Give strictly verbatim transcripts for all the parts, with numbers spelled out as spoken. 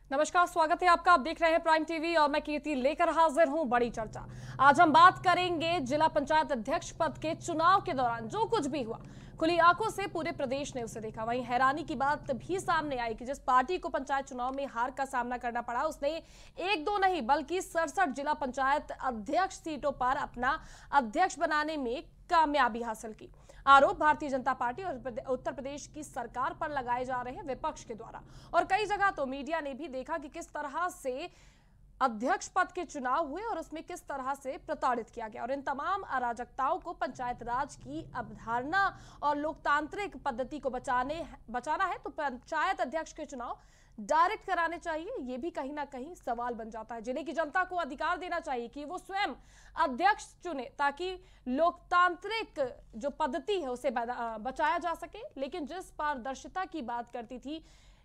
नमस्कार, स्वागत है आपका। आप देख रहे हैं प्राइम टीवी और मैं कीर्ति लेकर हाजिर हूं बड़ी चर्चा। आज हम बात करेंगे जिला पंचायत अध्यक्ष पद के चुनाव के दौरान जो कुछ भी हुआ। खुली आंखों से पूरे प्रदेश ने उसे देखा। वहीं हैरानी की बात भी सामने आई कि जिस पार्टी को पंचायत चुनाव में हार का सामना करना पड़ा, उसने एक दो नहीं बल्कि सड़सठ जिला पंचायत अध्यक्ष सीटों पर अपना अध्यक्ष बनाने में कामयाबी हासिल की। आरोप भारतीय जनता पार्टी और उत्तर प्रदेश की सरकार पर लगाए जा रहे हैं विपक्ष के द्वारा। और कई जगह तो मीडिया ने भी देखा कि किस तरह से अध्यक्ष पद के चुनाव हुए और उसमें किस तरह से प्रताड़ित किया गया। और इन तमाम अराजकताओं को पंचायत राज की अवधारणा और लोकतांत्रिक पद्धति को बचाने बचाना है तो पंचायत अध्यक्ष के चुनाव डायरेक्ट कराने चाहिए। ये भी कहीं ना कहीं सवाल बन जाता है। जिले की जनता को अधिकार देना चाहिए कि वो स्वयं अध्यक्ष चुने ताकि लोकतांत्रिक जो पद्धति है उसे बचाया जा सके। लेकिन जिस पारदर्शिता की बात करती थी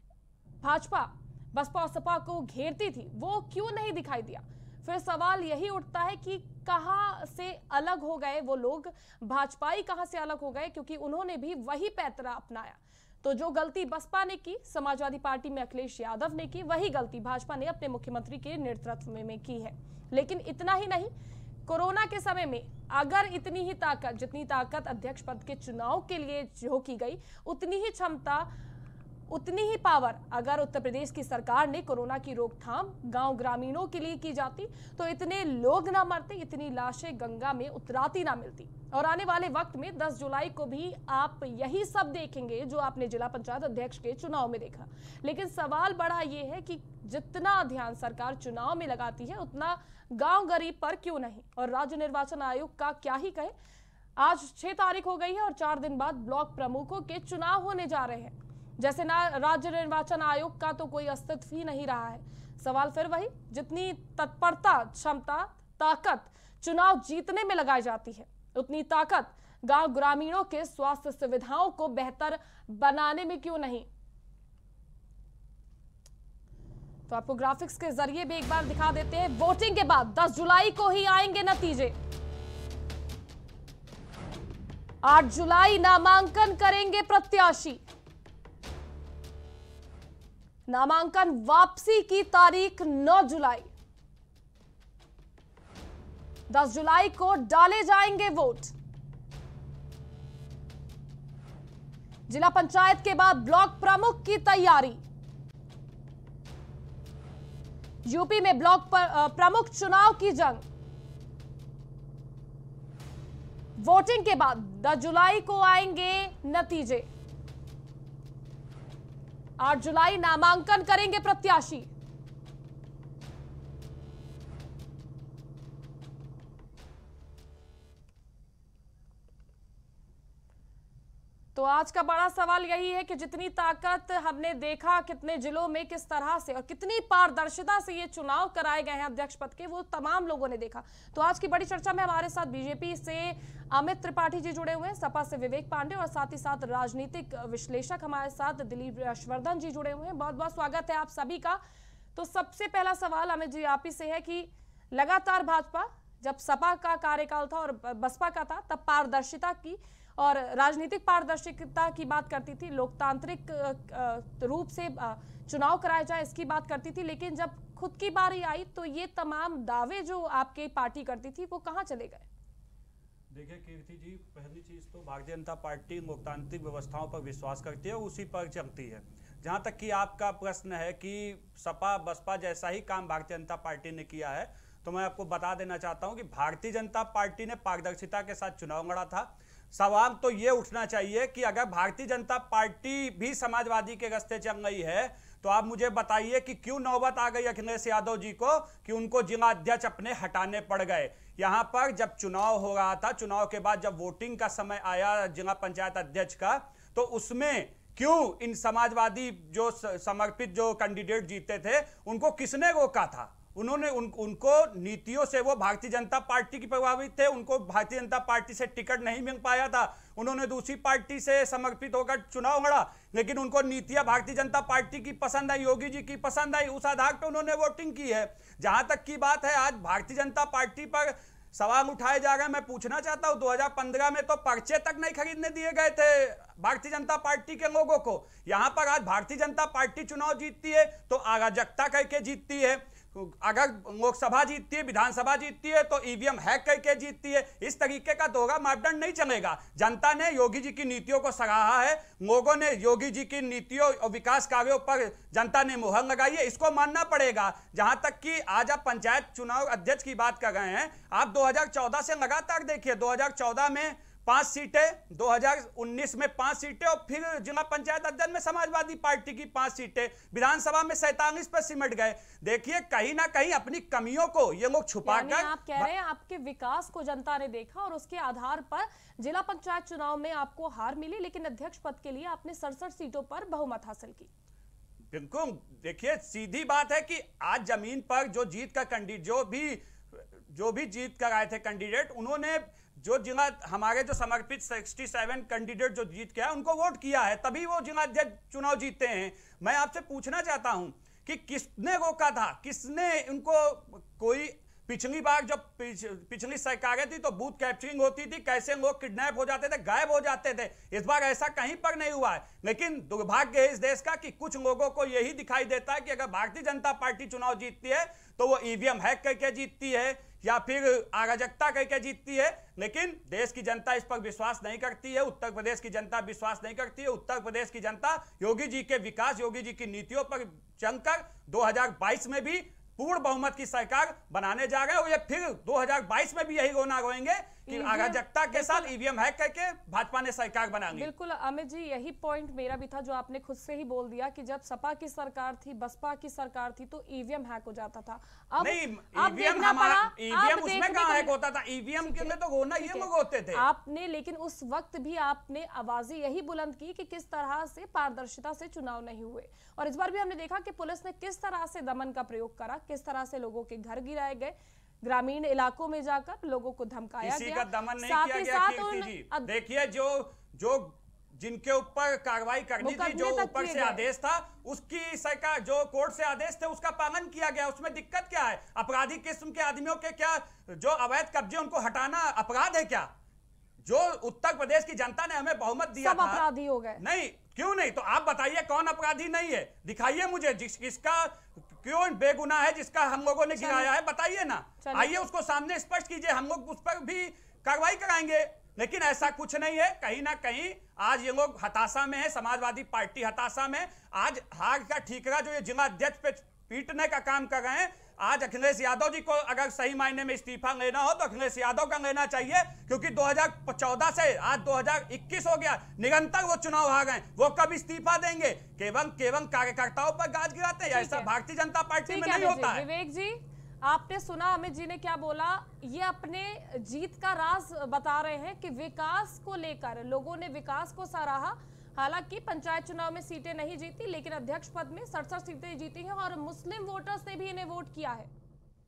भाजपा, बसपा और सपा को घेरती थी, वो क्यों नहीं दिखाई दिया? फिर सवाल यही उठता है कि कहां से अलग हो गए वो लोग, भाजपाई कहां से अलग हो गए, क्योंकि उन्होंने भी वही पैतरा अपनाया। तो जो गलती बसपा ने की, समाजवादी पार्टी में अखिलेश यादव ने की, वही गलती भाजपा ने अपने मुख्यमंत्री के नेतृत्व में, में की है। लेकिन इतना ही नहीं, कोरोना के समय में अगर इतनी ही ताकत, जितनी ताकत अध्यक्ष पद के चुनाव के लिए जो की गई, उतनी ही क्षमता, उतनी ही पावर अगर उत्तर प्रदेश की सरकार ने कोरोना की रोकथाम गांव ग्रामीणों के लिए की जाती तो इतने लोग ना मरते, इतनी लाशें गंगा में उतराती ना मिलती। और आने वाले वक्त में दस जुलाई को भी आप यही सब देखेंगे जो आपने जिला पंचायत अध्यक्ष के चुनाव में देखा। लेकिन सवाल बड़ा ये है कि जितना ध्यान सरकार चुनाव में लगाती है उतना गांव गरीब पर क्यों नहीं। और राज्य निर्वाचन आयोग का क्या ही कहे, आज छह तारीख हो गई है और चार दिन बाद ब्लॉक प्रमुखों के चुनाव होने जा रहे हैं। जैसे ना राज्य निर्वाचन आयोग का तो कोई अस्तित्व ही नहीं रहा है। सवाल फिर वही, जितनी तत्परता, क्षमता, ताकत चुनाव जीतने में लगाई जाती है, उतनी ताकत गांव ग्रामीणों के स्वास्थ्य सुविधाओं को बेहतर बनाने में क्यों नहीं। तो आपको ग्राफिक्स के जरिए भी एक बार दिखा देते हैं। वोटिंग के बाद दस जुलाई को ही आएंगे नतीजे। आठ जुलाई नामांकन करेंगे प्रत्याशी। नामांकन वापसी की तारीख नौ जुलाई। दस जुलाई को डाले जाएंगे वोट। जिला पंचायत के बाद ब्लॉक प्रमुख की तैयारी। यूपी में ब्लॉक प्रमुख चुनाव की जंग। वोटिंग के बाद दस जुलाई को आएंगे नतीजे। आठ जुलाई नामांकन करेंगे प्रत्याशी। तो आज का बड़ा सवाल यही है कि जितनी ताकत हमने देखा कितने जिलों में किस तरह से और कितनी पारदर्शिता से ये चुनाव कराए गए हैं अध्यक्ष पद के, वो तमाम लोगों ने देखा। तो आज की बड़ी चर्चा में हमारे साथ बीजेपी से अमित त्रिपाठी जी जुड़े हुए हैं, सपा से विवेक पांडे और साथ ही साथ राजनीतिक विश्लेषक हमारे साथ दिलीप यशवर्धन जी जुड़े हुए हैं। बहुत बहुत स्वागत है आप सभी का। तो सबसे पहला सवाल अमित जी आप ही से है कि लगातार भाजपा, जब सपा का कार्यकाल था और बसपा का था, तब पारदर्शिता की और राजनीतिक पारदर्शिता की बात करती थी, लोकतांत्रिक रूप से चुनाव कराया जाए इसकी बात करती थी। लेकिन जब खुद की बारी आई तो ये तमाम दावे जो आपकी पार्टी करती थी वो कहां चले गए? देखिए कीर्ति जी, पहली चीज तो भारतीय जनता पार्टी लोकतांत्रिक व्यवस्थाओं पर विश्वास करती है और उसी पर चलती है। जहां तक कि आपका प्रश्न है कि सपा बसपा जैसा ही काम भारतीय जनता पार्टी ने किया है, तो मैं आपको बता देना चाहता हूं कि भारतीय जनता पार्टी ने पारदर्शिता के साथ चुनाव लड़ा था। सवाल तो ये उठना चाहिए कि अगर भारतीय जनता पार्टी भी समाजवादी के रास्ते चल रही है तो आप मुझे बताइए कि क्यों नौबत आ गई अखिलेश यादव जी को कि उनको जिला अध्यक्ष अपने हटाने पड़ गए। यहां पर जब चुनाव हो रहा था, चुनाव के बाद जब वोटिंग का समय आया जिला पंचायत अध्यक्ष का, तो उसमें क्यों इन समाजवादी जो समर्पित जो कैंडिडेट जीते थे उनको किसने रोका था? उन्होंने उन, उनको नीतियों से वो भारतीय जनता पार्टी की प्रभावित थे, उनको भारतीय जनता पार्टी से टिकट नहीं मिल पाया था, उन्होंने दूसरी पार्टी से समर्पित होकर चुनाव लड़ा, लेकिन उनको नीतियां भारतीय जनता पार्टी की पसंद आई, योगी जी की पसंद आई, उस आधार पर उन्होंने वोटिंग की है। जहां तक की बात है, आज भारतीय जनता पार्टी पर सवाल उठाए जा रहे हैं। मैं पूछना चाहता हूं, दो हज़ार पंद्रह में तो पर्चे तक नहीं खरीदने दिए गए थे भारतीय जनता पार्टी के लोगों को। यहां पर आज भारतीय जनता पार्टी चुनाव जीतती है तो अराजकता करके जीतती है। अगर लोकसभा जीतती है, विधानसभा जीतती है तो ईवीएम हैक करके जीतती है। इस तरीके का दोहरा मापदंड नहीं चलेगा। जनता ने योगी जी की नीतियों को सराहा है, लोगों ने योगी जी की नीतियों और विकास कार्यों पर जनता ने मुहर लगाई है, इसको मानना पड़ेगा। जहां तक कि आज आप पंचायत चुनाव अध्यक्ष की बात कर रहे हैं, आप दो हज़ार चौदह से लगातार देखिए, दो हज़ार चौदह में पांच सीटें, दो हज़ार उन्नीस में पांच सीटें और फिर जिला पंचायत अध्यक्ष में समाजवादी पार्टी की पांच सीटें, विधानसभा में सैंतालीस पर सिमट गए। देखिए कहीं ना कहीं अपनी कमियों को ये लोग छुपाकर, आप कह रहे हैं आपके विकास को जनता ने देखा और उसके आधार पर जिला पंचायत चुनाव में आपको हार मिली, लेकिन अध्यक्ष पद के लिए आपने सड़सठ सीटों पर बहुमत हासिल की। बिल्कुल, देखिए सीधी बात है कि आज जमीन पर जो जीत का कैंडिडेट जो भी जो भी जीत कर आए थे कैंडिडेट, उन्होंने जो जिला हमारे जो समर्पित सड़सठ कैंडिडेट जो जीत के आए उनको वोट किया है, तभी वो जिला अध्यक्ष चुनाव जीतते हैं। मैं आपसे पूछना चाहता हूं कि किसने रोका था, किसने उनको, कोई पिछली बार जब पिछ, पिछली सरकारें थी तो बूथ कैप्चरिंग होती थी, कैसे लोग किडनैप हो जाते थे, गायब हो जाते थे। इस बार ऐसा कहीं पर नहीं हुआ है। लेकिन दुर्भाग्य है इस देश का कि कुछ लोगों को यही दिखाई देता है कि अगर भारतीय जनता पार्टी चुनाव जीतती है तो वो ईवीएम हैक करके जीतती है या फिर अराजकता करके जीतती है। लेकिन देश की जनता इस पर विश्वास नहीं करती है, उत्तर प्रदेश की जनता विश्वास नहीं करती है। उत्तर प्रदेश की जनता योगी जी के विकास, योगी जी की नीतियों पर चलकर दो हज़ार बाईस में भी पूर्ण बहुमत की सरकार बनाने जा रहे हैं और ये फिर दो हज़ार बाईस में भी यही रोना रोएंगे कि अराजकता के साथ ईवीएम हैक करके भाजपा ने सरकार बनानी। बिल्कुल अमित जी, यही पॉइंट मेरा भी था जो आपने खुद से ही बोल दिया कि जब सपा की सरकार थी, बसपा की सरकार थी तो ईवीएम हैक हो जाता था। अब नहीं, अब ईवीएम हमारा ईवीएम उसमें कहां हैक होता था? ईवीएम के लिए तो रोना ये लोग होते थे। आपने लेकिन उस वक्त भी आपने आवाजें यही बुलंद की कि किस तरह से पारदर्शिता से चुनाव नहीं हुए, और इस बार भी हमने देखा कि पुलिस ने किस तरह से दमन का प्रयोग करा, किस तरह से लोगों के घर गिराए गए, ग्रामीण इलाकों में जाकर लोगों को धमकाया किसी गया। का दमन नहीं किया गया कीर्ति जी। देखिए जो जो जिनके ऊपर कार्रवाई करनी थी, जो ऊपर से आदेश था, उसकी सरकार, जो कोर्ट से आदेश थे उसका पालन किया गया। उसमें दिक्कत क्या है? अपराधी किस्म के आदमियों के क्या जो अवैध कब्जे उनको हटाना अपराध है क्या? जो उत्तर प्रदेश की जनता ने हमें बहुमत दिया सब था, अपराधी हो गए? नहीं, क्यों नहीं? तो आप बताइए कौन अपराधी नहीं है? दिखाइए मुझे, जिस किसका क्यों बेगुनाह है जिसका हम लोगों ने गिराया है, बताइए ना। आइए उसको सामने स्पष्ट कीजिए, हम लोग उस पर भी कार्रवाई कराएंगे। लेकिन ऐसा कुछ नहीं है। कहीं ना कहीं आज ये लोग हताशा में है, समाजवादी पार्टी हताशा में। आज हार का ठीकरा जो ये जिला अध्यक्ष पे पीटने का काम कर रहे हैं, आज अखिलेश यादव जी को अगर सही मायने में इस्तीफा लेना हो तो अखिलेश यादव का लेना चाहिए, क्योंकि दो हज़ार चौदह से आज दो हज़ार इक्कीस हो गया, निरंतर वो चुनाव हार गए। वो कब इस्तीफा देंगे? केवल केवल कार्यकर्ताओं पर गाज गिराते हैं। ऐसा भारतीय जनता पार्टी में नहीं होता है। विवेक जी, आपने सुना अमित जी ने क्या बोला। ये अपने जीत का राज बता रहे हैं कि विकास को लेकर लोगों ने विकास को सराहा। हालांकि पंचायत चुनाव में सीटें नहीं जीती, लेकिन अध्यक्ष पद में सड़सठ सीटें जीती हैं और मुस्लिम वोटर्स ने भी इन्हें वोट किया है।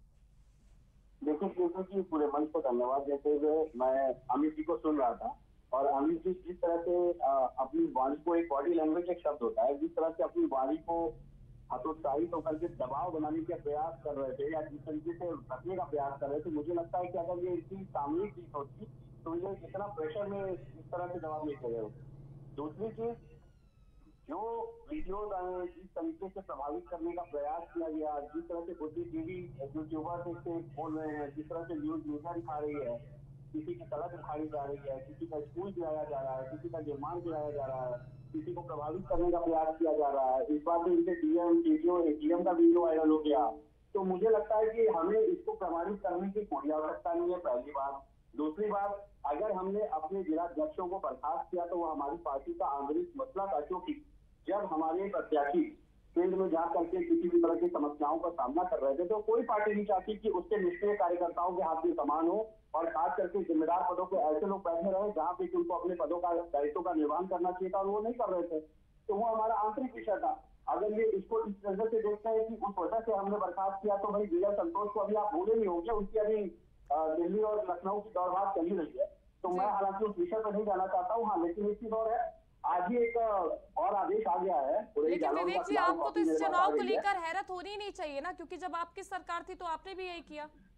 देखिए क्योंकि कि पूरे मंच को धन्यवाद देते हुए मैं अमित जी को सुन रहा था, और अमित जी जिस तरह से अपनी वाणी को, एक बॉडी लैंग्वेज एक शब्द होता है, जिस तरह से अपनी वाणी को हतोत्साहित होकर के दबाव बनाने का प्रयास कर रहे थे या जिस तरीके से रखने का प्रयास कर रहे थे, मुझे लगता है कि अगर ये इसकी सामूहिक जीत होती तो ये इतना प्रेशर में इस तरह से जवाब नहीं दे रहे होते। दूसरी चीज, जो वीडियोज आए, जिस तरीके से प्रभावित करने का प्रयास किया गया, जिस तरह से बुद्धिजीवी यूट्यूबर से बोल रहे हैं, जिस तरह से न्यूज मीडिया दिखा रही है, किसी की तलब दिखाई जा रही है, किसी का स्कूल गिराया जा रहा है, किसी का निर्माण गिराया जा रहा है, किसी को प्रभावित करने का प्रयास किया जा रहा है। इस बार में इनके DM video ATM video viral वायरल हो गया, तो मुझे लगता है कि हमें इसको प्रमाणित करने की कोई आवश्यकता नहीं है, पहली बात। दूसरी बात, अगर हमने अपने जिला अध्यक्षों को बर्खास्त किया तो वो हमारी पार्टी का आंतरिक मसला था, क्योंकि जब हमारे प्रत्याशी फील्ड में जा करके किसी भी तरह की समस्याओं का सामना कर रहे थे तो कोई पार्टी नहीं चाहती कि उसके निष्क्रिय कार्यकर्ताओं के हाथ में समान हो, और खास करके जिम्मेदार पदों पे ऐसे लोग बैठे रहे जहाँ पे उनको अपने पदों का दायित्व का निर्वहन करना चाहिए था और वो नहीं कर रहे थे। तो वो हमारा आंतरिक विषय था। अगर ये इसको इस नजर से देखते हैं कि उस वजह से हमने बर्खास्त किया, तो भाई विजय संतोष को अभी आप भूले नहीं होंगे, उनकी अभी दिल्ली और लखनऊ की दौड़ भाग चली रही है। तो मैं हालांकि उस विषय पर नहीं जाना चाहता हूँ, हाँ, लेकिन इसकी दौर है। आज ही एक और आदेश आ गया है। लेकिन विवेक जी, आपको तो इस चुनाव को लेकर हैरत होनी ही नहीं चाहिए ना, क्योंकि जब आपकी सरकार थी तो आपने भी यही किया।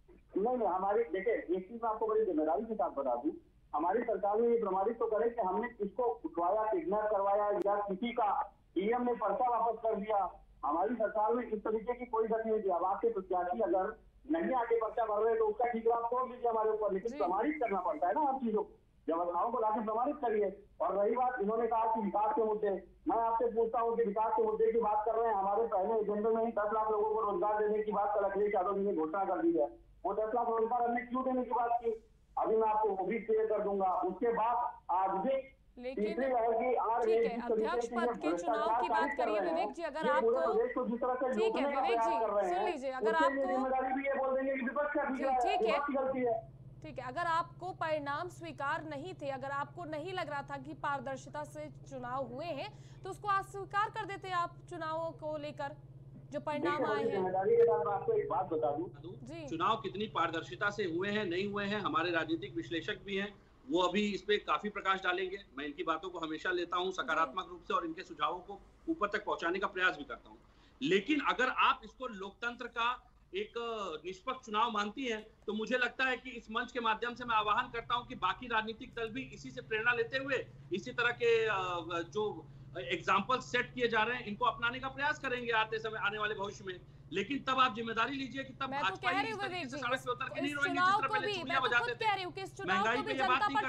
नहीं नहीं हमारी देखिए एक चीज मैं आपको बड़ी जिम्मेदारी के साथ बता दूं, हमारी सरकार ने ये प्रमाणित तो करे कि हमने किसको उठवाया, किडनैप करवाया या किसी का ईएम ने पर्चा वापस कर दिया। हमारी सरकार में इस तरीके की कोई गति नहीं थी। अब आपके प्रत्याशी अगर नहीं आके पर्चा भर रहे तो उसका ठिकाना आप छोड़ दीजिए हमारे ऊपर, लेकिन प्रमाणित करना पड़ता है ना हर चीजों को, व्यवस्थाओं को लाके प्रमाणित करिए। और रही बात, इन्होंने कहा कि विकास के मुद्दे, मैं आपसे पूछता हूँ कि विकास के मुद्दे की बात कर रहे हैं, हमारे पहले एजेंडे में ही दस लाख लोगों को रोजगार देने की बात कल अखिलेश यादव जी ने घोषणा कर दी है। वो दस लाख रोजगार हमने क्यों देने की बात की, अभी मैं आपको वो भी क्लियर कर दूंगा। उसके बाद आज भी लेकिन तीसरी रहेगी आज ठीक है, अध्यक्ष पद के चुनाव की बात करिए विवेक जी, अगर आपको ठीक है विवेक जी सुन लीजिए, अगर आपको जिम्मेदारी भी ये बोल देंगे कि विपक्ष का ठीक है गलती है। ठीक है, अगर आपको परिणाम स्वीकार नहीं थे, अगर आपको नहीं लग रहा था कि पारदर्शिता से चुनाव हुए हैं, तो उसको अस्वीकार कर देते आप चुनावों को लेकर जो परिणाम आए हैं। जिम्मेदारी के साथ मैं आपको एक बात बता दूं, चुनाव कितनी पारदर्शिता से हुए हैं नहीं हुए हैं, हमारे राजनीतिक विश्लेषक भी हैं, वो अभी इस पे काफी प्रकाश डालेंगे। मैं इनकी बातों को हमेशा लेता हूं सकारात्मक रूप से और इनके सुझावों को ऊपर तक पहुंचाने का प्रयास भी करता हूं। लेकिन अगर आप इसको लोकतंत्र का एक निष्पक्ष चुनाव मानती हैं, तो मुझे लगता है कि इस मंच के माध्यम से मैं आह्वान करता हूं कि बाकी राजनीतिक दल भी इसी से प्रेरणा लेते हुए इसी तरह के जो एग्जाम्पल सेट किए जा रहे हैं इनको अपनाने का प्रयास करेंगे आते समय, आने वाले भविष्य में। लेकिन तब आप जिम्मेदारी लीजिए कि तब भाजपा महंगाई पे ये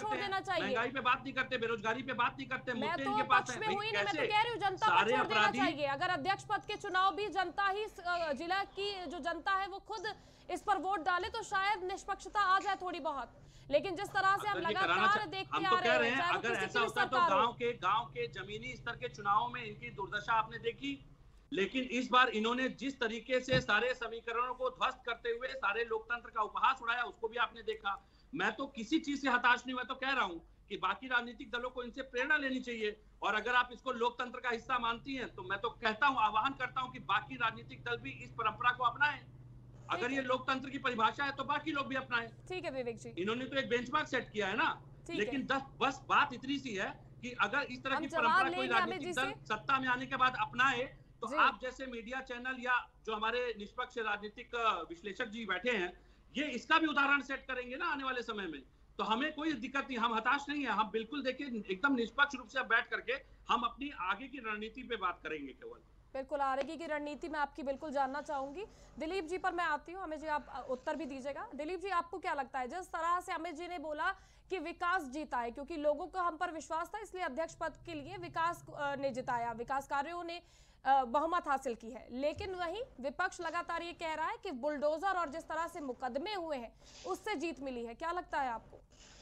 बात नहीं करते, बेरोजगारी पे बात नहीं करते, मुद्दे इनके पास हैं। मैं तो कह रही हूँ जनता को छोड़ देना चाहिए। अगर अध्यक्ष पद के चुनाव भी जनता ही, जिला की जो जनता है वो खुद इस पर वोट डाले तो शायद निष्पक्षता आ जाए थोड़ी बहुत, लेकिन जिस तरह से हम लगातार देखते आ रहे हैं, अगर ऐसा होता तो गांव के गांव के जमीनी स्तर के चुनावों में इनकी दुर्दशा आपने देखी। लेकिन इस बार इन्होंने जिस तरीके से सारे समीकरणों को ध्वस्त करते हुए सारे लोकतंत्र का उपहास उड़ाया उसको भी आपने देखा। मैं तो किसी चीज से हताश नहीं, मैं तो कह रहा हूं कि बाकी राजनीतिक दलों को इनसे प्रेरणा लेनी चाहिए। और अगर आप इसको लोकतंत्र का हिस्सा मानती हैं तो मैं तो कहता हूं, आह्वान करता हूं कि बाकी राजनीतिक दल भी इस परंपरा को अपनाएं। अगर ये लोकतंत्र की परिभाषा है तो बाकी लोग भी अपनाएं। ठीक है विवेक जी, इन्होंने तो एक बेंचमार्क सेट किया है ना। लेकिन बस बात इतनी सी है कि अगर इस तरह की परंपरा कोई राजनीतिक दल सत्ता में आने के बाद अपनाए तो आप जैसे मीडिया चैनल या जो हमारे निष्पक्ष राजनीतिक विश्लेषक जी बैठे हैं, ये इसका भी उदाहरण सेट करेंगे ना आने वाले समय में। तो हमें कोई दिक्कत नहीं, हम हताश नहीं है। हम बिल्कुल देखिए एकदम निष्पक्ष रूप से बैठ करके हम अपनी आगे की रणनीति पे बात करेंगे। केवल बिल्कुल आगे की रणनीति मैं आपकी बिल्कुल जानना चाहूंगी। दिलीप जी पर मैं आती हूँ, अमित जी आप उत्तर भी दीजिएगा। दिलीप जी आपको क्या लगता है, जिस तरह से अमित जी ने बोला कि विकास जीता है, क्योंकि लोगों का हम पर विश्वास था इसलिए अध्यक्ष पद के लिए विकास ने जिताया, विकास कार्यों ने बहुमत हासिल की है, लेकिन वहीं विपक्ष लगातार ये कह रहा है कि बुलडोजर और जिस तरह से मुकदमे हुए हैं उससे जीत मिली है। क्या लगता है आपको?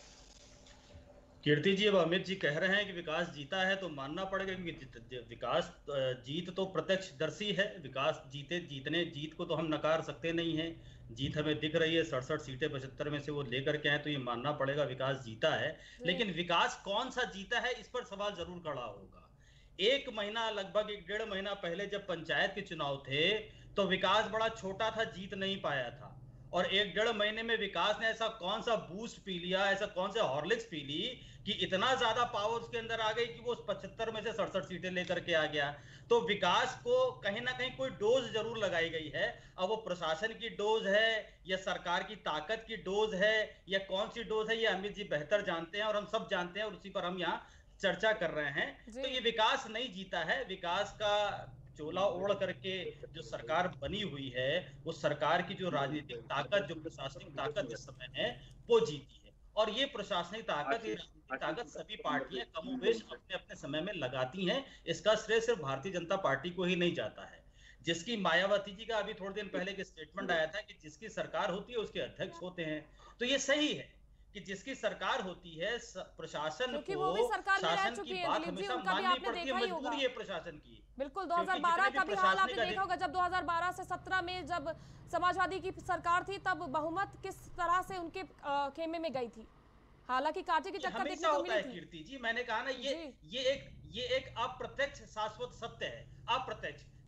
कीर्ति जी, अब अमित जी कह रहे हैं कि विकास जीता है तो मानना पड़ेगा, क्योंकि विकास जीत तो प्रत्यक्षदर्शी है। विकास जीते जीतने जीत को तो हम नकार सकते नहीं हैं। जीत हमें दिख रही है, सड़सठ सीटें पचहत्तर में से वो लेकर के आए तो ये मानना पड़ेगा विकास जीता है। लेकिन विकास कौन सा जीता है इस पर सवाल जरूर खड़ा होगा। एक महीना लगभग एक डेढ़ महीना पहले जब पंचायत के चुनाव थे तो विकास बड़ा छोटा था, जीत नहीं पाया था। और एक डेढ़ महीने में विकास ने ऐसा कौन सा बूस्ट पी लिया, ऐसा कौन सा हॉर्लिक्स पी ली कि इतना ज्यादा पावर उसके अंदर आ गई कि वो पचहत्तर में से सड़सठ सीटें लेकर के आ गया। तो विकास को कहीं ना कहीं कोई डोज जरूर लगाई गई है। अब वो प्रशासन की डोज है या सरकार की ताकत की डोज है या कौन सी डोज है, ये अमित जी बेहतर जानते हैं और हम सब जानते हैं और उसी पर हम यहाँ चर्चा कर रहे हैं। तो ये विकास नहीं जीता है, विकास का चोला ओढ़ करके जो सरकार बनी हुई है वो सरकार की जो राजनीतिक ताकत, जो प्रशासनिक ताकत इस समय है वो जीती है। और ये प्रशासनिक ताकत, ये राजनीतिक ताकत सभी पार्टियां कमोबेश अपने अपने समय में लगाती हैं। इसका श्रेय सिर्फ भारतीय जनता पार्टी को ही नहीं जाता है। जिसकी मायावती जी का अभी थोड़े दिन पहले एक स्टेटमेंट आया था कि जिसकी सरकार होती है उसके अध्यक्ष होते हैं, तो ये सही है कि जिसकी सरकार होती है प्रशासन को, वो भी सरकार में रह चुकी की है, बात हमेशा माननी पड़ती है, मजबूरी है प्रशासन की। बिल्कुल दो हज़ार बारह का भी हाल आपने देखा होगा, जब दो हज़ार बारह से सत्रह में जब समाजवादी की सरकार थी तब बहुमत किस तरह से उनके खेमे में गई थी। हालांकि कांटे की टक्कर देखने को मिली थी। कीर्ति जी, मैंने कहा ना ये ये एक ये एक अप्रत्यक्ष शाश्वत सत्य है। अप्रत्यक्ष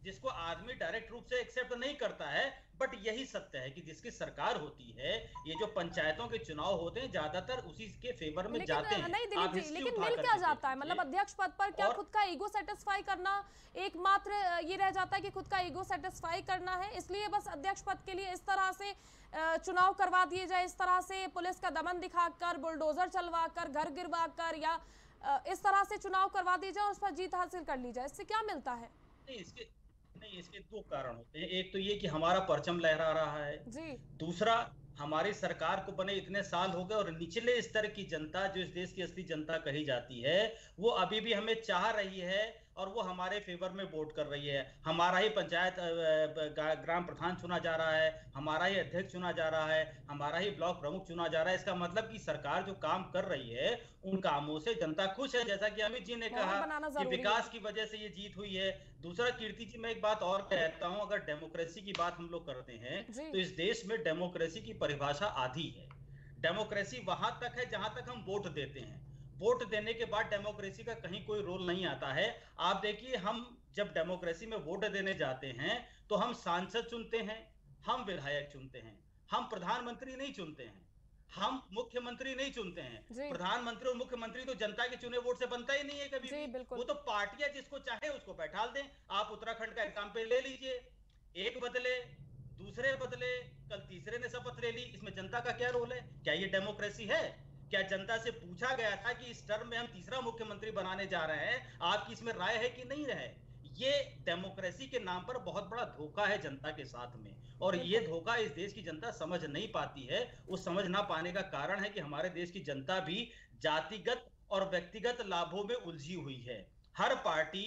जिसको आदमी डायरेक्ट रूप से एक्सेप्ट नहीं करता है। बट यही सत्य है कि जिसकी सरकार होती है, ये जो पंचायतों के चुनाव होते हैं ज्यादातर उसी के फेवर में जाते हैं। नहीं दिलीप जी, लेकिन मिल क्या जाता है? मतलब अध्यक्ष पद पर क्या खुद का ईगो सेटिस्फाई करना एकमात्र ये रह जाता है कि खुद का ईगो सेटिस्फाई करना है, इसलिए बस अध्यक्ष पद के लिए इस तरह से चुनाव करवा दिए जाए, इस तरह से पुलिस का दमन दिखाकर, बुलडोजर चलवाकर, घर गिरवा कर या इस तरह से चुनाव करवा दिया जाए, उस पर जीत हासिल कर ली जाए, इससे क्या मिलता है? नहीं, इसके नहीं इसके दो कारण होते हैं। एक तो ये कि हमारा परचम लहरा रहा है जी। दूसरा, हमारी सरकार को बने इतने साल हो गए और निचले स्तर की जनता, जो इस देश की असली जनता कही जाती है, वो अभी भी हमें चाह रही है और वो हमारे फेवर में वोट कर रही है। हमारा ही पंचायत ग्राम प्रधान चुना जा रहा है, हमारा ही अध्यक्ष चुना जा रहा है, हमारा ही ब्लॉक प्रमुख चुना जा रहा है। इसका मतलब कि सरकार जो काम कर रही है उन कामों से जनता खुश है, जैसा कि अमित जी ने कहा कि विकास की वजह से ये जीत हुई है। दूसरा, कीर्ति जी, मैं एक बात और कहता हूं, अगर डेमोक्रेसी की बात हम लोग करते हैं तो इस देश में डेमोक्रेसी की परिभाषा आधी है। डेमोक्रेसी वहां तक है जहां तक हम वोट देते हैं, वोट देने के बाद डेमोक्रेसी का कहीं कोई रोल नहीं आता है। आप देखिए, हम जब डेमोक्रेसी में वोट देने जाते हैं तो हम सांसद चुनते हैं, हम विधायक चुनते हैं, हम प्रधानमंत्री नहीं चुनते हैं, हम मुख्यमंत्री नहीं चुनते हैं। प्रधानमंत्री और मुख्यमंत्री तो जनता के चुने वोट से बनता ही नहीं है कभी भी। वो तो पार्टियां जिसको चाहे उसको बैठा दें। आप उत्तराखंड का एग्जाम्पल ले लीजिए, एक बदले, दूसरे बदले, कल तीसरे ने शपथ ले ली। इसमें जनता का क्या रोल है? क्या ये डेमोक्रेसी है? क्या जनता से पूछा गया था कि इस टर्म में हम तीसरा मुख्यमंत्री बनाने जा रहे हैं, आपकी इसमें राय है कि नहीं रहे? ये डेमोक्रेसी के नाम पर बहुत बड़ा धोखा है जनता के साथ में, और ये धोखा इस देश की जनता समझ नहीं पाती है। उस समझ ना पाने का कारण है कि हमारे देश की जनता भी जातिगत और व्यक्तिगत लाभों में उलझी हुई है। हर पार्टी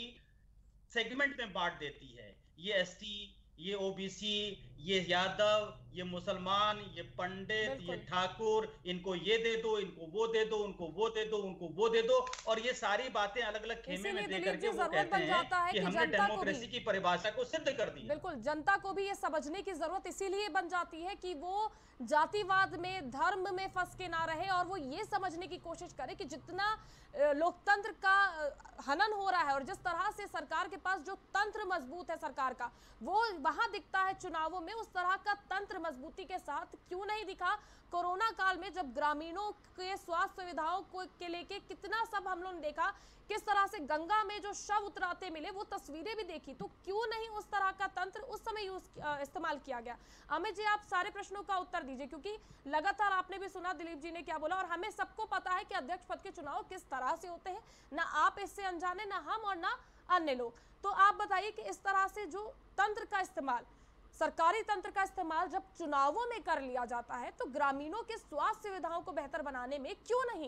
सेगमेंट में बांट देती है, ये एसटी, ये ओबीसी, ये यादव, ये मुसलमान, ये पंडित, ये ठाकुर, इनको ये दे दो, इनको वो दे दो, उनको वो दे दो, उनको वो दे दो, और ये सारी बातें अलग अलग खेमे में दे करके वो कहते हैं कि हमने डेमोक्रेसी की परिभाषा को सिद्ध कर दिया। बिल्कुल, जनता को भी ये समझने की जरूरत इसीलिए बन जाती है कि वो जातिवाद में, धर्म में फंस के ना रहे और वो ये समझने की कोशिश करे कि जितना लोकतंत्र का हनन हो रहा है और जिस तरह से सरकार के पास जो तंत्र मजबूत है सरकार का, वो वहां दिखता है चुनावों में, उस तरह का तंत्र मजबूती के साथ क्यों नहीं दिखा कोरोना काल में, जब ग्रामीणों के स्वास्थ्य सुविधाओं को के लेके कितना सब हम लोगों ने देखा, किस तरह से गंगा में जो शव उतराते मिले, वो तस्वीरें भी देखी, तो क्यों नहीं उस तरह का तंत्र उस समय यूज इस्तेमाल किया गया? अमित जी, आप सारे प्रश्नों का उत्तर दीजिए, क्योंकि लगातार आपने भी सुना दिलीप जी ने क्या बोला, और हमें सबको पता है कि अध्यक्ष पद के चुनाव किस तरह से होते हैं, ना आप इससे अनजाने, ना हम और ना अन्य लोग। तो आप बताइए कि इस तरह से जो तंत्र का इस्तेमाल, सरकारी तंत्र का इस्तेमाल जब चुनावों में कर लिया जाता है, तो ग्रामीणों के स्वास्थ्य सुविधाओं को बेहतर बनाने में क्यों नहीं?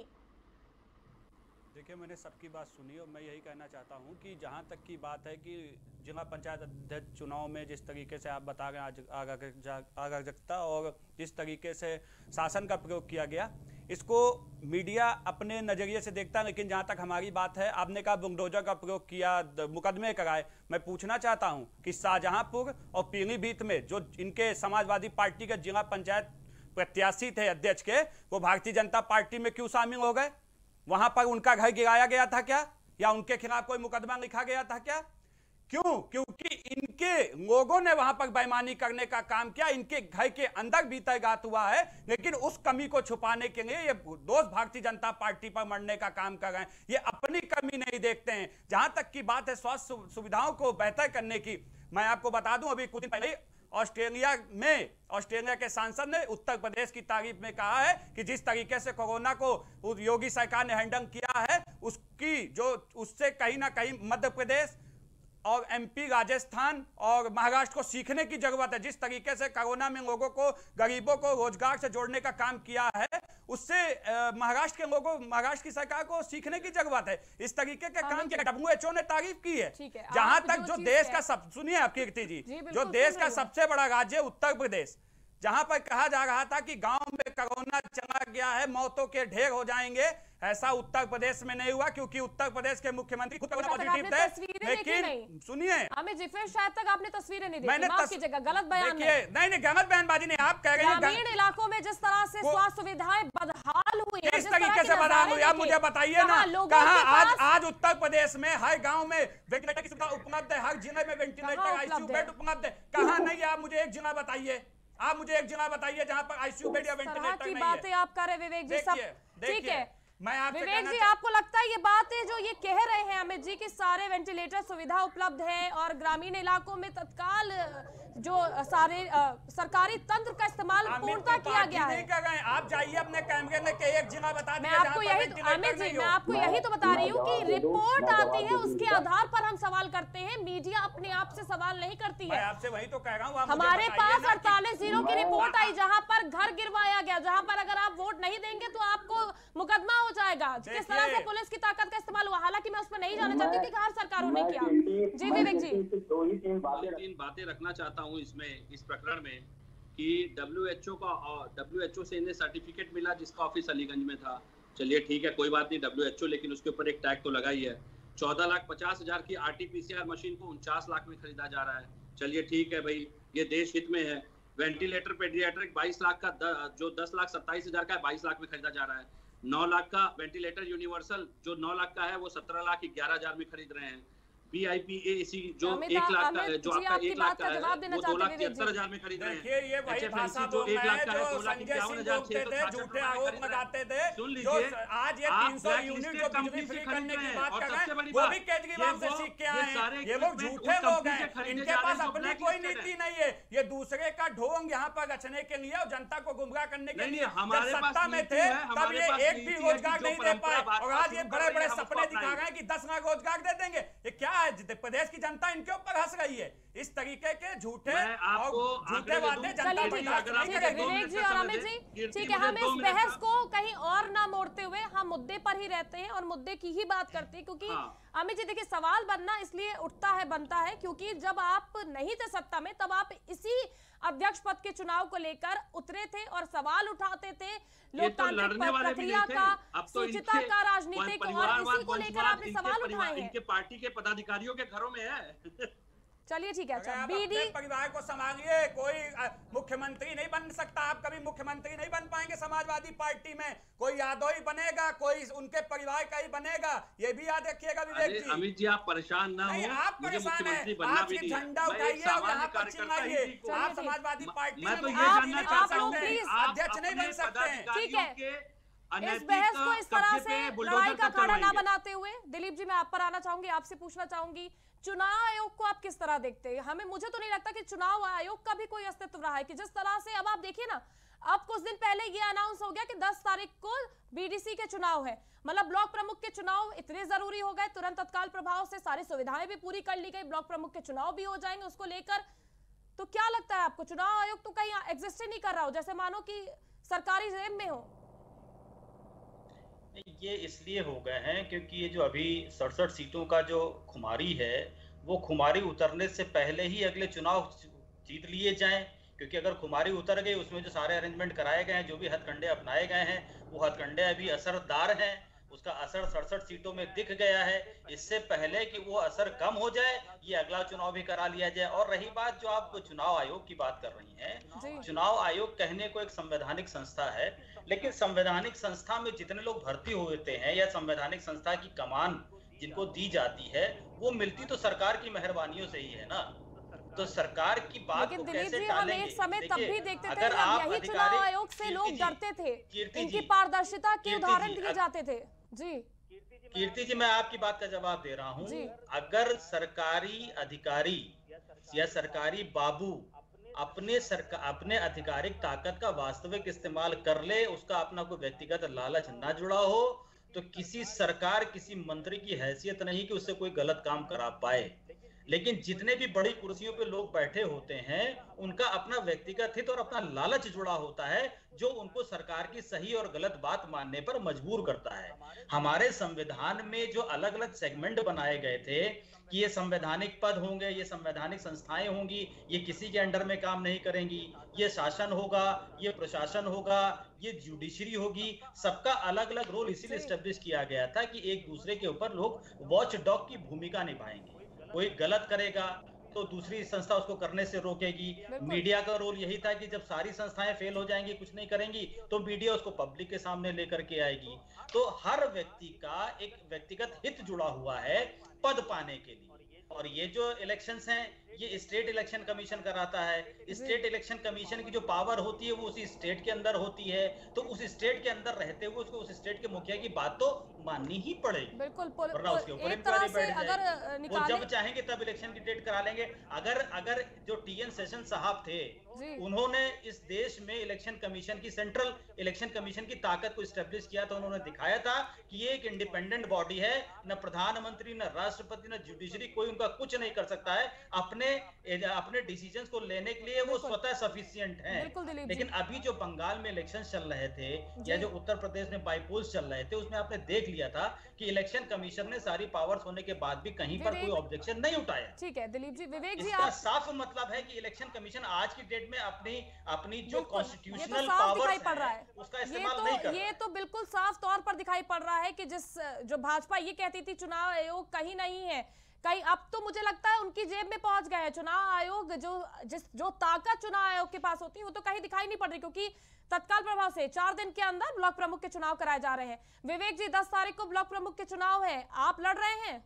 देखिए, मैंने सबकी बात सुनी और मैं यही कहना चाहता हूं कि जहां तक की बात है कि जिला पंचायत अध्यक्ष चुनाव में जिस तरीके से आप बता रहे हैं अराजकता और जिस तरीके से शासन का प्रयोग किया गया, इसको मीडिया अपने नज़रिए से देखता है, लेकिन जहां तक हमारी बात है, आपने कहा बुलडोजर का प्रयोग किया, मुकदमे कराए। मैं पूछना चाहता हूं कि शाहजहांपुर और पीलीभीत में जो इनके समाजवादी पार्टी के जिला पंचायत प्रत्याशी थे अध्यक्ष के, वो भारतीय जनता पार्टी में क्यों शामिल हो गए? वहां पर उनका घर गिराया गया था क्या, या उनके खिलाफ कोई मुकदमा लिखा गया था क्या? क्यों? क्योंकि इनके लोगों ने वहां पर बेईमानी करने का काम किया, इनके घर के अंदर भीतरघात हुआ है, लेकिन उस कमी को छुपाने के लिए ये दोस्त भारतीय जनता पार्टी पर मरने का काम कर रहे हैं। ये अपनी कमी नहीं देखते हैं। जहां तक की बात है स्वास्थ्य सुविधाओं को बेहतर करने की, मैं आपको बता दूं, अभी कुछ दिन पहले ऑस्ट्रेलिया में ऑस्ट्रेलिया के सांसद ने उत्तर प्रदेश की तारीफ में कहा है कि जिस तरीके से कोरोना को योगी सरकार ने हैंडल किया है, उसकी जो उससे कहीं ना कहीं मध्य प्रदेश और एमपी, राजस्थान और महाराष्ट्र को सीखने की जरूरत है। जिस तरीके से कोरोना में लोगों को, गरीबों को रोजगार से जोड़ने का काम किया है, उससे महाराष्ट्र के लोगों, महाराष्ट्र की सरकार को सीखने की जरूरत है। इस तरीके के काम किया डब्ल्यू एच ओ ने तारीफ की है। जहां तक जो देश का सब सुनिए आप कीर्ति जी, जो देश का सबसे बड़ा राज्य उत्तर प्रदेश, जहां पर कहा जा रहा था कि गांव में कोरोना चला गया है, मौतों के ढेर हो जाएंगे, ऐसा उत्तर प्रदेश में नहीं हुआ, क्योंकि उत्तर प्रदेश के मुख्यमंत्री खुद कोरोना पॉजिटिव थे। लेकिन सुनिए, हमें जिफे शायद तक आपने तस्वीरें नहीं देखी, माफ कीजिएगा, गलत बयान नहीं नहीं नहीं गलत बयानबाजी नहीं, आप कह रहे हैं ग्रामीण इलाकों में जिस तरह से स्वास्थ्य सुविधाएं बदहाल हुई है, जिस तरह तरीके से बताऊंगा यार, मुझे बताइए ना, कहाँ आज आज उत्तर प्रदेश में हर गांव में वेंटिलेटर की सुविधा उपलब्ध है, हर जिले में वेंटिलेटर आईसीयू बेड उपलब्ध है, कहाँ नहीं है? आप मुझे एक जिला बताइए, आप मुझे एक जिला बताइए जहाँ पर आईसीयू बेड या वेंटिलेटर नहीं है। बातें आप कर रहे विवेक जी, सब ठीक है। मैं आपसे विवेक जी, आपको लगता है ये बात है जो ये कह रहे हैं अमित जी कि सारे वेंटिलेटर सुविधा उपलब्ध है और ग्रामीण इलाकों में तत्काल जो सारे आ, सरकारी तंत्र का इस्तेमाल पूर्णतः किया गया है? नहीं कर रहे हैं, आप जाइए अपने कैमरे में के एक जिला बता दीजिए। मैं आपको यही तो, अमित जी, मैं आपको यही तो बता रही हूँ कि रिपोर्ट आती है, उसके आधार पर हम सवाल करते हैं, मीडिया अपने आप से सवाल नहीं करती है। आपसे वही तो कह रहा हूँ, हमारे पास अड़तालीस जिलों की रिपोर्ट आई जहाँ पर घर गिरवाया गया, जहाँ पर अगर आप वोट नहीं देंगे तो आपको मुकदमा हो जाएगा। किस तरह से पुलिस की ताकत का इस्तेमाल हुआ, हालांकि मैं उस पर नहीं जाना चाहती क्योंकि हर सरकारों ने किया। जी विवेक जी, दो ही तीन तीन बातें रखना चाहता हूँ इसमें, इस प्रकरण में कि डब्ल्यू एच ओ का डब्ल्यू एच ओ से इन्हें सर्टिफिकेट मिला जिसका ऑफिस अलीगंज में था। चलिए ठीक है, कोई बात नहीं, डब्ल्यू एच ओ, लेकिन उसके ऊपर एक टैग तो लगा ही है। चौदह लाख पचास हजार की आरटीपीसीआर मशीन को उनचास लाख में खरीदा जा रहा है। चलिए ठीक है भाई, ये देश हित में है। वेंटिलेटर पेडियाट्रिक बाईस लाख का द, जो दस लाख सत्ताईस हजार का है, बाईस लाख में खरीदा जा रहा है। नौ लाख का वेंटिलेटर यूनिवर्सल जो नौ लाख का है वो सत्रह लाख ग्यारह हजार में खरीद रहे हैं। बी आई पी ए सी जो एक लाख का है, जो आपका एक लाख का है वो दो लाख तिहत्तर हजार में खरीद रहे हैं। ये वही भाषा जो एक लाख का है दो लाख संजय इक्यावन सिंह हजार बोलते थे, झूठे आरोप लगाते थे। सुन लीजिए, आज ये तीन सौ यूनिट जो बिजली फ्री करने की बात कर रहे हैं वो भी केजरीवाल से सीख के आए हैं। ये लोग झूठे लोग हैं, इनके पास अपनी कोई नीति नहीं है, ये दूसरे का ढोंग यहाँ पर रचने के लिए और जनता को गुमराह करने के लिए। जब सत्ता में थे तब ये एक भी रोजगार नहीं दे पाए और आज ये बड़े बड़े सपने दिखा रहे हैं कि दस लाख रोजगार दे देंगे। ये क्या है? प्रदेश की जनता इनके ऊपर हंस रही है। इस तरीके के झूठे और झूठे बातें जनता विवेक जी और अमित जी, ठीक है, हम इस बहस को कहीं और ना मोड़ते हुए हम मुद्दे पर ही रहते हैं और मुद्दे की ही बात करते हैं, क्योंकि अमित जी देखिए, सवाल बनना इसलिए उठता है, बनता है क्योंकि जब आप नहीं थे सत्ता में तब आप इसी अध्यक्ष पद के चुनाव को लेकर उतरे थे और सवाल उठाते थे लोकतांत्रिक प्रक्रिया का, सुचिता का, राजनीतिक, और इसी को लेकर आपने सवाल उठाए हैं। इनके पार्टी के पदाधिकारियों के घरों में है। चलिए ठीक है, अच्छा बीडी परिवार को संभालिए। कोई मुख्यमंत्री नहीं बन सकता, आप कभी मुख्यमंत्री नहीं बन पाएंगे समाजवादी पार्टी में। कोई यादव ही बनेगा, कोई उनके परिवार का ही बनेगा, ये भी याद रखिएगा विवेक जी। अमित जी आप परेशान ना हो, आप परेशान हैं, आप ये झंडा उठाइए और यहाँ पर चिल्लाइए। आप समाजवादी पार्टी में अध्यक्ष नहीं बन सकते हैं, ठीक है। इस बहस को इस तरह से लड़ाई का अखाड़ा ना बनाते हुए दिलीप जी, मैं आप पर आना चाहूंगी, आपसे पूछना चाहूंगी, चुनाव आयोग को आप किस तरह देखते हैं? हमें मुझे तो नहीं लगता कि चुनाव आयोग का भी कोई अस्तित्व रहा है, कि जिस तरह से अब आप देखिए ना, अब कुछ दिन पहले ये अनाउंस हो गया कि दस तारीख को बीडीसी के चुनाव है, मतलब ब्लॉक प्रमुख के चुनाव इतने जरूरी हो गए, तुरंत तत्काल प्रभाव से सारी सुविधाएं भी पूरी कर ली गई, ब्लॉक प्रमुख के चुनाव भी हो जाएंगे उसको लेकर। तो क्या लगता है आपको, चुनाव आयोग तो कहीं एग्जिस्ट ही नहीं कर रहा हो, जैसे मानो कि सरकारी जेब में हो? ये इसलिए हो गए हैं क्योंकि ये जो अभी सड़सठ सीटों का जो खुमारी है, वो खुमारी उतरने से पहले ही अगले चुनाव जीत लिए जाएं, क्योंकि अगर खुमारी उतर गई, उसमें जो सारे अरेंजमेंट कराए गए हैं, जो भी हथकंडे अपनाए गए हैं, वो हथकंडे अभी असरदार हैं, उसका असर सड़सठ सीटों में दिख गया है। इससे पहले कि वो असर कम हो जाए, ये अगला चुनाव भी करा लिया जाए। और रही बात जो आप चुनाव आयोग की बात कर रही हैं, चुनाव आयोग कहने को एक संवैधानिक संस्था है, लेकिन संवैधानिक संस्था में जितने लोग भर्ती होते हैं या संवैधानिक संस्था की कमान जिनको दी जाती है, वो मिलती तो सरकार की मेहरबानियों से ही है ना। तो सरकार की बात को कैसे टालेंगे? एक समय तब भी देखते थे जब यही चुनाव आयोग से लोग डरते थे, इनकी पारदर्शिता के उदाहरण दिए जाते थे। जी कीर्ति जी, मैं आपकी बात का जवाब दे रहा हूँ। अगर सरकारी अधिकारी या सरकारी बाबू अपने सरकार अपने आधिकारिक ताकत का वास्तविक इस्तेमाल कर ले, उसका अपना कोई व्यक्तिगत लालच ना जुड़ा हो, तो किसी सरकार, किसी मंत्री की हैसियत नहीं कि उससे कोई गलत काम करा पाए। लेकिन जितने भी बड़ी कुर्सियों पे लोग बैठे होते हैं, उनका अपना व्यक्तिगत हित और अपना लालच जुड़ा होता है, जो उनको सरकार की सही और गलत बात मानने पर मजबूर करता है। हमारे संविधान में जो अलग अलग सेगमेंट बनाए गए थे कि ये संवैधानिक पद होंगे, ये संवैधानिक संस्थाएं होंगी, ये किसी के अंडर में काम नहीं करेंगी, ये शासन होगा, ये प्रशासन होगा, ये जुडिशरी होगी, सबका अलग अलग रोल इसीलिए एस्टेब्लिश किया गया था कि एक दूसरे के ऊपर लोग वॉच डॉग की भूमिका निभाएंगे। कोई गलत करेगा, तो दूसरी संस्था उसको करने से रोकेगी। मीडिया का रोल यही था कि जब सारी संस्थाएं फेल हो जाएंगी, कुछ नहीं करेंगी, तो मीडिया उसको पब्लिक के सामने लेकर के आएगी। तो हर व्यक्ति का एक व्यक्तिगत हित जुड़ा हुआ है पद पाने के लिए। और ये जो इलेक्शंस हैं ये स्टेट इलेक्शन कमीशन कराता है। स्टेट इलेक्शन कमीशन की जो पावर होती है वो उसी स्टेट के अंदर होती है, तो उस स्टेट के अंदर रहते हुए उसको उस स्टेट के मुखिया की बात तो माननी ही पड़ेगी। बिल्कुल, वरना उसके ऊपर इंक्वायरी बैठ जाएगी। वो जब चाहेंगे तब इलेक्शन की डेट करा लेंगे। अगर अगर जो टीएन सेशन साहब थे उन्होंने इस देश में इलेक्शन कमीशन की, सेंट्रल इलेक्शन कमीशन की ताकत को स्टैब्लिश किया था, उन्होंने दिखाया था कि ये एक इंडिपेंडेंट बॉडी है, न प्रधानमंत्री न राष्ट्रपति न जुडिशरी कोई उनका कुछ नहीं कर सकता है। अपने अपने डिसीजंस को लेने के लिए वो स्वतः सफिशिएंट हैं। लेकिन अभी जो बंगाल में इलेक्शन चल रहे थे या जो उत्तर प्रदेश में बाईपोल्स चल रहे थे, उसमें आपने देख लिया था कि इलेक्शन कमीशन ने सारी पावर्स होने के बाद भी कहीं पर कोई ऑब्जेक्शन नहीं उठाया। ठीक है दिलीप जी। विवेक जी, इसका साफ मतलब है कि इलेक्शन कमीशन आज की डेट में अपनी अपनी जो कॉन्स्टिट्यूशनल पावर्स पड़ रहा है उसका इस्तेमाल नहीं कर रहा। ये तो बिल्कुल साफ तौर पर दिखाई पड़ रहा है कि जिस जो भाजपा ये कहती थी चुनाव आयोग कहीं नहीं है, कहीं अब तो मुझे लगता है उनकी जेब में पहुंच गया है। चुनाव आयोग जो जिस जो ताकत चुनाव आयोग के पास होती है वो तो कहीं दिखाई नहीं पड़ रही, क्योंकि तत्काल प्रभाव से चार दिन के अंदर ब्लॉक प्रमुख के चुनाव कराए जा रहे हैं। विवेक जी, दस तारीख को ब्लॉक प्रमुख के चुनाव है, आप लड़ रहे हैं?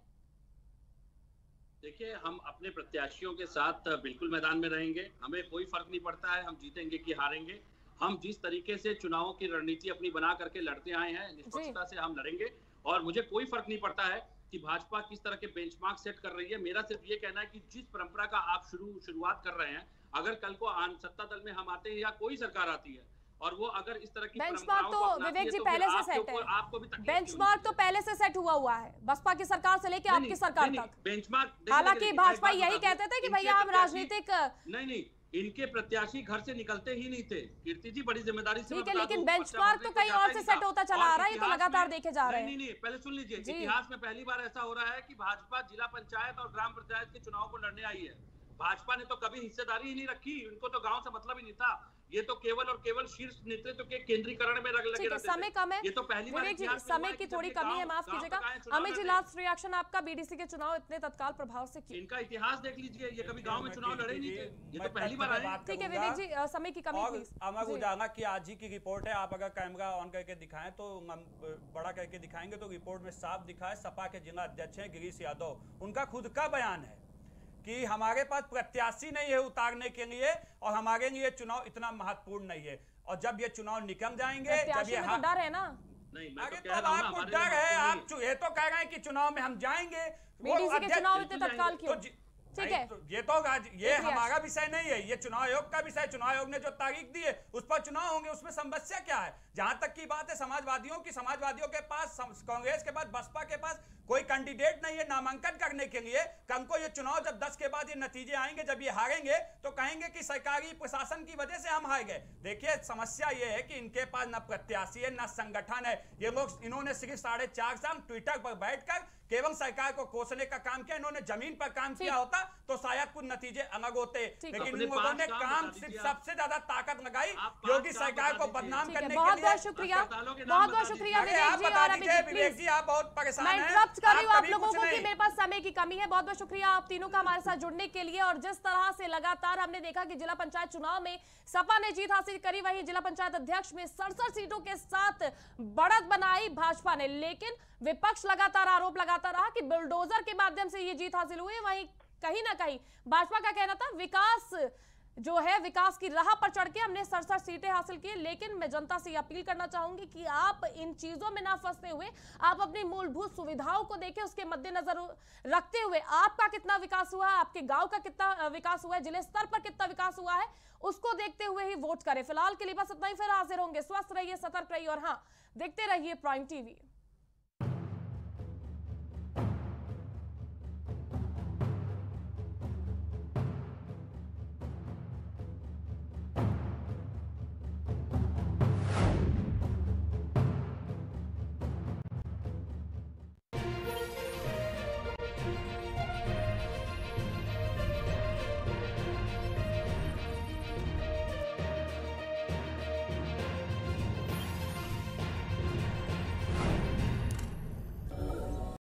देखिए, हम अपने प्रत्याशियों के साथ बिल्कुल मैदान में रहेंगे। हमें कोई फर्क नहीं पड़ता है हम जीतेंगे कि हारेंगे। हम जिस तरीके से चुनावों की रणनीति अपनी बना करके लड़ते आए हैं, निष्पक्षता से हम लड़ेंगे। और मुझे कोई फर्क नहीं पड़ता है कि भाजपा किस तरह के बेंचमार्क सेट कर रही है। मेरा सिर्फ ये कहना है कि जिस परंपरा का आप शुरू शुरुआत कर रहे हैं, अगर कल को सत्ता दल में हम आते हैं या कोई सरकार आती है और वो अगर इस तरह की बेंचमार्क तो विवेक जी तो पहले से सेट है। आपको भी बेंचमार्क तो पहले से सेट हुआ हुआ है, बसपा की सरकार से लेके आपकी सरकार तक। बेंचमार्क हालांकि भाजपा यही कहते थे कि भैया हम राजनीतिक नहीं नहीं इनके प्रत्याशी घर से निकलते ही नहीं थे। कीर्ति जी, बड़ी जिम्मेदारी से ठीक है, लेकिन बेंचमार्क तो कहीं और से सेट होता चला आ रहा है, ये तो लगातार देखे जा रहे हैं। नहीं नहीं पहले सुन लीजिए, इतिहास में पहली बार ऐसा हो रहा है कि भाजपा जिला पंचायत और ग्राम पंचायत के चुनाव को लड़ने आई है। भाजपा ने तो कभी हिस्सेदारी ही नहीं रखी, उनको तो गांव से मतलब ही नहीं था। ये तो केवल और केवल शीर्ष नेतृत्व के केंद्रीकरण में लगे रहते थे। समय कम है, ये तो पहली बार जी, समय की थोड़ी कमी है, माफ कीजिएगा। अमित जी, लास्ट रिएक्शन आपका बीडीसी के चुनाव इतने तत्काल प्रभाव से क्यों? इनका इतिहास देख लीजिए, ये कभी गांव में चुनाव लड़े नहीं थे, ये तो पहली बार आए। ठीक है विवेक जी, समय की कमी प्लीज। अमर उजाला की आज ही की रिपोर्ट है, आप अगर कैमरा ऑन करके दिखाएं तो बड़ा करके दिखाएंगे तो रिपोर्ट में साफ दिखा है। सपा के जिला अध्यक्ष हैं गिरीश यादव, उनका खुद का बयान है कि हमारे पास प्रत्याशी नहीं है उतारने के लिए और हमारे लिए चुनाव इतना महत्वपूर्ण नहीं है। और जब ये चुनाव निकल जाएंगे, जब ये तो डर है ना, नहीं आगे तो आपको डर है, आप ये तो कह रहे हैं कि चुनाव में हम जाएंगे, बीडीसी के चुनाव इतने तत्काल क्यों? ठीक है, तो ये तो ये हमारा विषय नहीं है, ये चुनाव आयोग का विषय। चुनाव आयोग ने जो तारीख दी है उस पर चुनाव होंगे, उसमें समस्या क्या है? जहां तक की बात है समाजवादियों की, समाजवादियों के पास, कांग्रेस के पास, बसपा के पास कोई कैंडिडेट नहीं है नामांकन करने के लिए। कल को ये चुनाव जब दस के बाद ये नतीजे आएंगे, जब ये हारेंगे तो कहेंगे कि सरकारी प्रशासन की वजह से हम हार गए। देखिए, समस्या ये है कि इनके पास न प्रत्याशी है न संगठन है। ये लोग, इन्होंने सिर्फ साढ़े चार साल ट्विटर पर बैठकर केवल सरकार को कोसने का काम किया। इन्होंने जमीन पर काम किया होता तो शायद कुछ नतीजे अलग होते, लेकिन इन लोगों ने काम सिर्फ सबसे ज्यादा ताकत लगाई योगी सरकार को बदनाम करने के लिए। बहुत बहुत शुक्रिया, बहुत बहुत शुक्रिया विवेक जी। और विवेक जी, आप बहुत परेशान हैं, मैं इंटरप्ट कर रही हूँ आप लोगों को कि मेरे पास समय की कमी है। बहुत बहुत शुक्रिया आप तीनों का हमारे साथ जुड़ने के लिए। और जिस तरह से लगातार हमने देखा कि जिला पंचायत चुनाव में सपा ने जीत हासिल करी, वहीं जिला पंचायत अध्यक्ष में सड़सठ सीटों के साथ बढ़त बनाई भाजपा ने, लेकिन विपक्ष लगातार आरोप लगाता रहा कि बुलडोजर के माध्यम से ये जीत हासिल हुई है। वहीं कहीं ना कहीं भाजपा का कहना था विकास जो है, विकास की राह पर चढ़ के हमने सड़सठ सीटें हासिल की। लेकिन मैं जनता से अपील करना चाहूंगी कि आप इन चीजों में ना फंसते हुए आप अपनी मूलभूत सुविधाओं को देखें, उसके मद्देनजर रखते हुए आपका कितना विकास हुआ है, आपके गांव का कितना विकास हुआ है, जिले स्तर पर कितना विकास हुआ है, उसको देखते हुए ही वोट करें। फिलहाल के लिए बस इतना ही, फिर हाजिर होंगे। स्वस्थ रहिए, सतर्क रहिए और हाँ, देखते रहिए प्राइम टीवी।